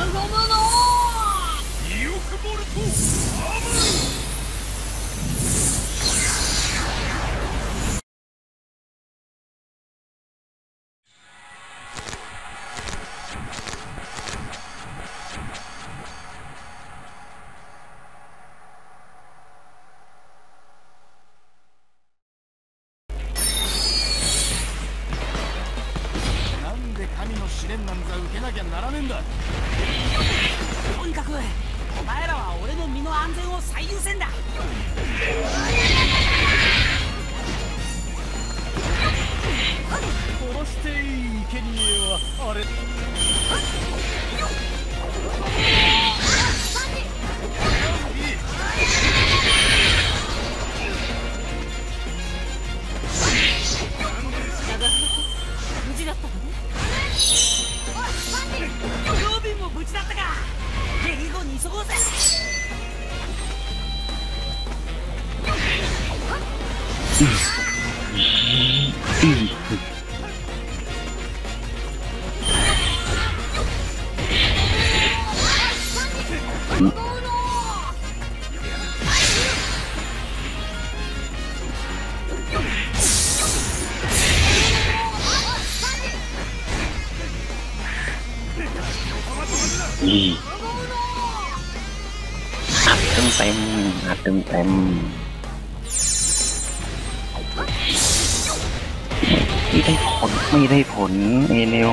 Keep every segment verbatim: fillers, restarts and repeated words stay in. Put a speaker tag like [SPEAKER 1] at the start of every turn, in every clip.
[SPEAKER 1] อัดเต็มเต็มอัดเต็มเต็มไม่ได้ผลไม่ได้ผลเอเนล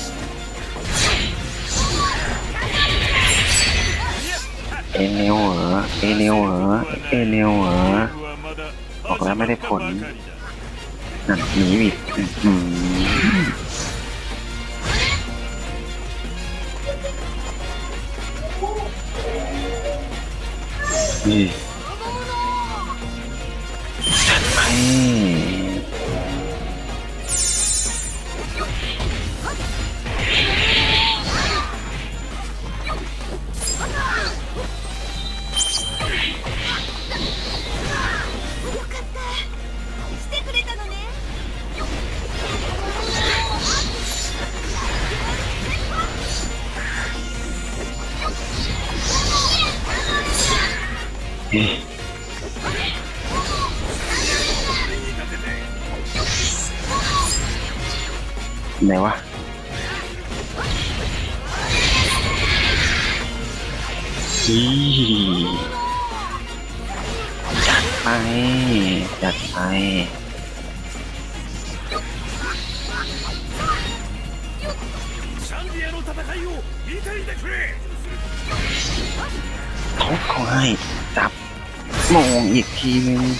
[SPEAKER 1] เอเนลเหรอเอเนลเหรอเอเนลเหรอบอกแล้วไม่ได้ผลนั่นหนีอีกอืมนี่จัดไปไหนวะอีจัดไปจัดไปทุบเขาให้จับมองอีกทีนึง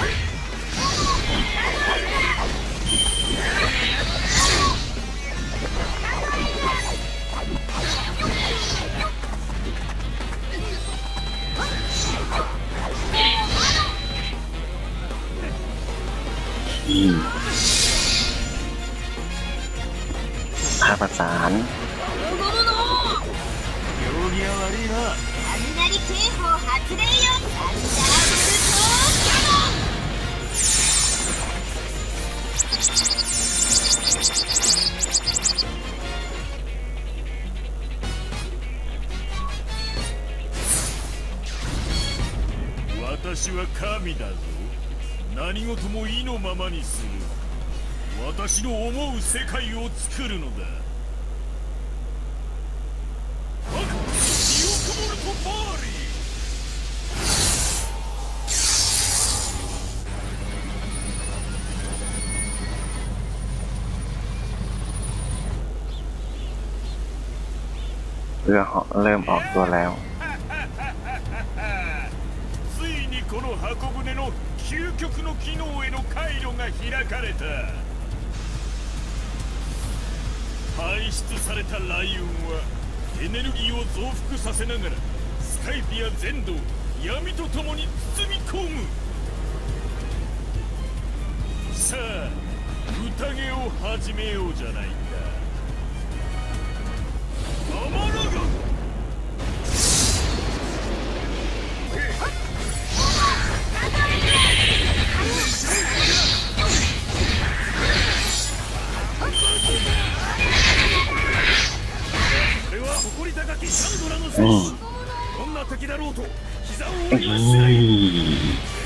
[SPEAKER 1] ภาพประสาน
[SPEAKER 2] 私は神だぞ。何事も意のままにする。私の思う世界を作るのだ。バカ、ディオクモルト・バーリ
[SPEAKER 1] เรือเหาะเริ่มออกตัวแล้ว
[SPEAKER 2] この箱舟の究極の機能への回路が開かれた。排出された雷雲はエネルギーを増幅させながらスカイピア全土を闇とともに包み込む。さあ宴を始めようじゃないか。天の川これはは誇り高きサンドラの戦士、どんな敵だろうと膝を折りはし
[SPEAKER 1] う
[SPEAKER 2] ない。
[SPEAKER 1] ん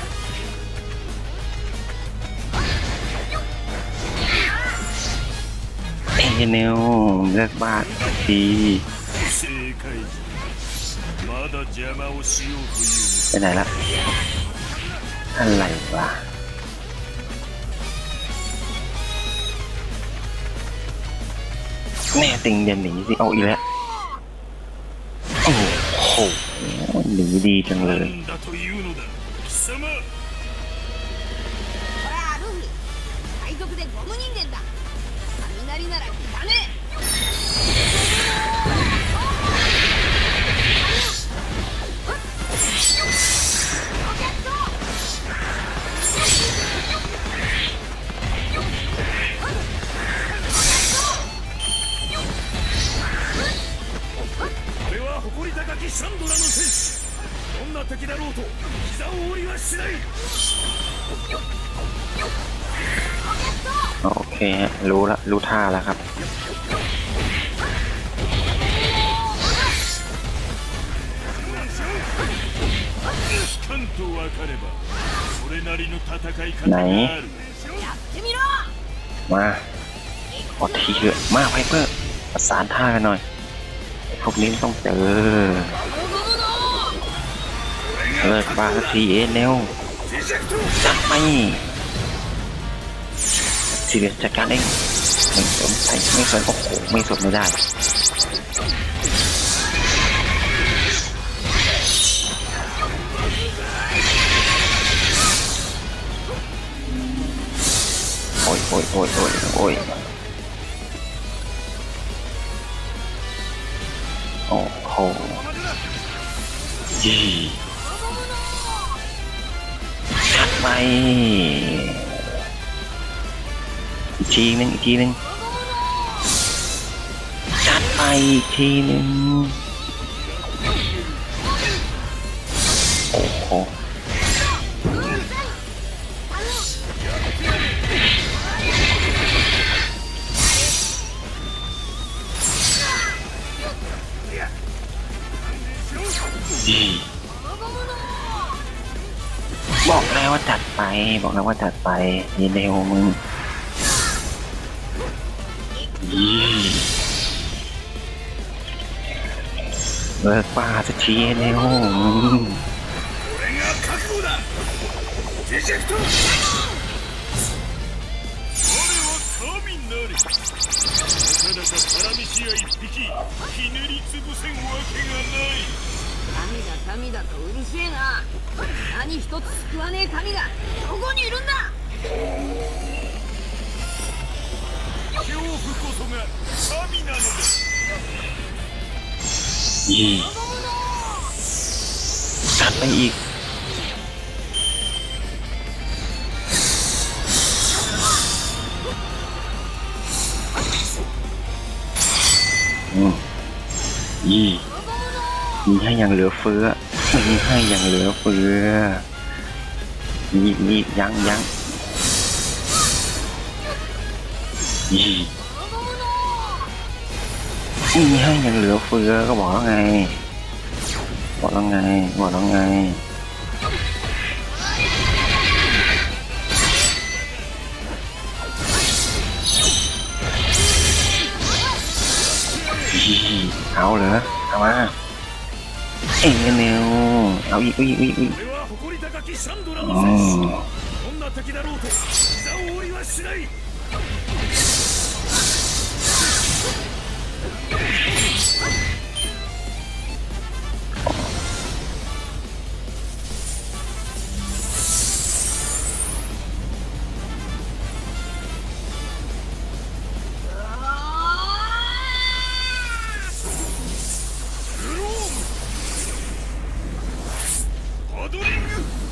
[SPEAKER 1] เอเนลเลือกบ้านที
[SPEAKER 2] 正解じゃ。まだ邪魔をしようという
[SPEAKER 1] ไปไหนละอะไรวะแม่ติงเดี๋ยวหนีสิเอาอีกแล้วโอ้โหหนีดีจัง
[SPEAKER 2] の
[SPEAKER 1] เล
[SPEAKER 2] だ。
[SPEAKER 1] ย
[SPEAKER 2] なんだというのだ、貴様。
[SPEAKER 3] ほらルフィ海賊でゴム人間だ雷なら来たね
[SPEAKER 2] 俺は誇り高きサンドラの戦士、どんな敵だろうと膝を折りはしない。
[SPEAKER 1] โอเคฮะรู้ละรู้ท่าแล้วครับ
[SPEAKER 2] 機関と分かればそれなりの戦い方がある。
[SPEAKER 3] やってみろ
[SPEAKER 1] มาขอทีเถอะมาไพเปอร์ประสานท่ากันหน่อยพวกนี้ต้องเจอเลิกบ้าสักทีเอเนลจัดไปทีเดียวจัดการเองไม่สนใจไม่สนโอ้โหไม่สนไม่ได้โอ้ยโอ้ยโอ้ยโอ้ยโอ้ยโอ้โหยี่ชัดไปอีกทีนึงอีกทีนึงชัดไปอีกทีนึงโอ้โหบอกแล้วว่าจัดไปบอกแล้วว่าจัดไปยีเนวมึงยี่เลิกป้าสักทีเนวมึง
[SPEAKER 2] 俺が覚悟だ。ディジェクト。我は神なり。たかだかパラミシア一匹ひねりつぶせんわけがない。
[SPEAKER 3] 神だ神だとうるせえな何一つ救わねえ神がどこにいるんだ
[SPEAKER 2] 恐怖こそが神なのです。
[SPEAKER 1] ยี่จัดไปอีกอืมยี่มีให้อย่างเหลือเฟือมีให้อย่างเหลือเฟือมีมียังยังยี่มีให้อย่างเหลือเฟือก็บอกแล้วไงบอกแล้วไงบอกแล้วไงเอาเหรอเอามาเอ็งเนวเอาอีกอีกอีกอีก
[SPEAKER 2] 俺は誇り高きサンドラの戦士、どんな敵だろうと膝を折りはしない。アドリング。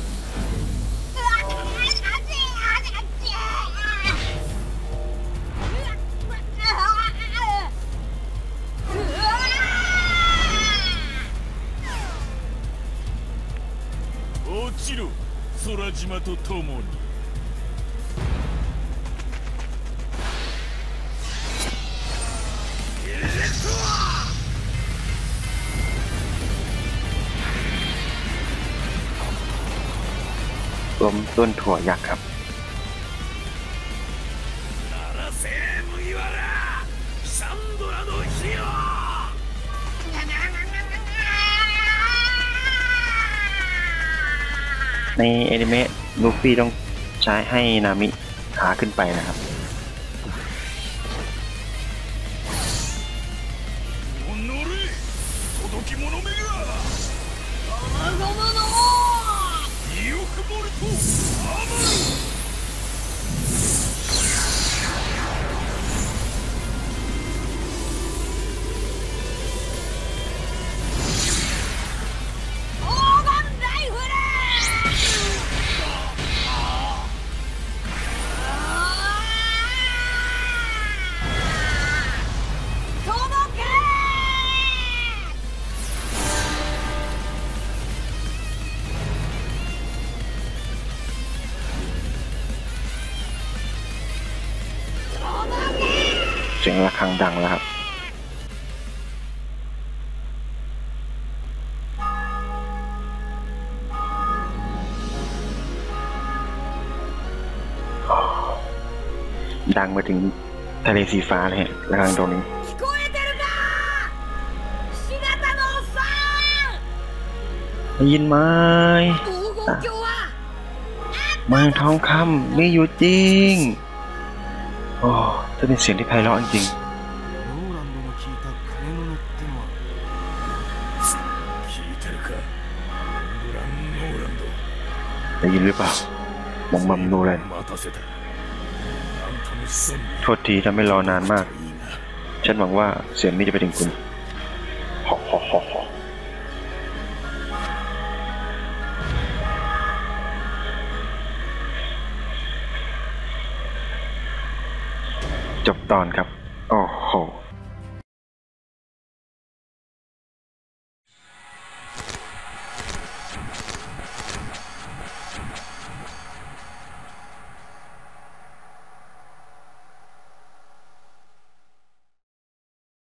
[SPEAKER 2] 落ちろ空島と共に。ディジェクト
[SPEAKER 1] รวมต้นถั่วยักษ์ครับ
[SPEAKER 2] ならせ麦わらサンドラの火よ
[SPEAKER 1] ในแอนิเมะลูฟี่ต้องใช้ให้นามิหาขึ้นไปนะครับ
[SPEAKER 2] おのれ届き者めが
[SPEAKER 3] ゴムゴムの
[SPEAKER 2] 意欲ボルトアーマー
[SPEAKER 3] 黄金ライフル届け
[SPEAKER 1] เสียงระฆังดังแล้วครับ ดังมาถึงทะเลสีฟ้าเลยฮะระฆังตรงนี้
[SPEAKER 3] 聞こえてるかひし形のおっさん
[SPEAKER 1] ได้ยินไหม
[SPEAKER 3] 黄金鏡は
[SPEAKER 1] เมืองทองคำมีอยู่จริง โอ้จะเป็นเสียงที่ไพเราะจริง
[SPEAKER 4] ローランドの聞いた鐘の音ってのは
[SPEAKER 2] 聞いてるかノーランノーランド
[SPEAKER 1] ๆได้ยินหรือเปล่ามองมัมนูเลย
[SPEAKER 2] 待たせたなんとも損
[SPEAKER 1] โทษทีทำให้รอนานมาก
[SPEAKER 2] いいな
[SPEAKER 1] ฉันหวังว่าเสียงนี้จะไปถึงคุณฮอฮอฮอฮอจบตอนครับ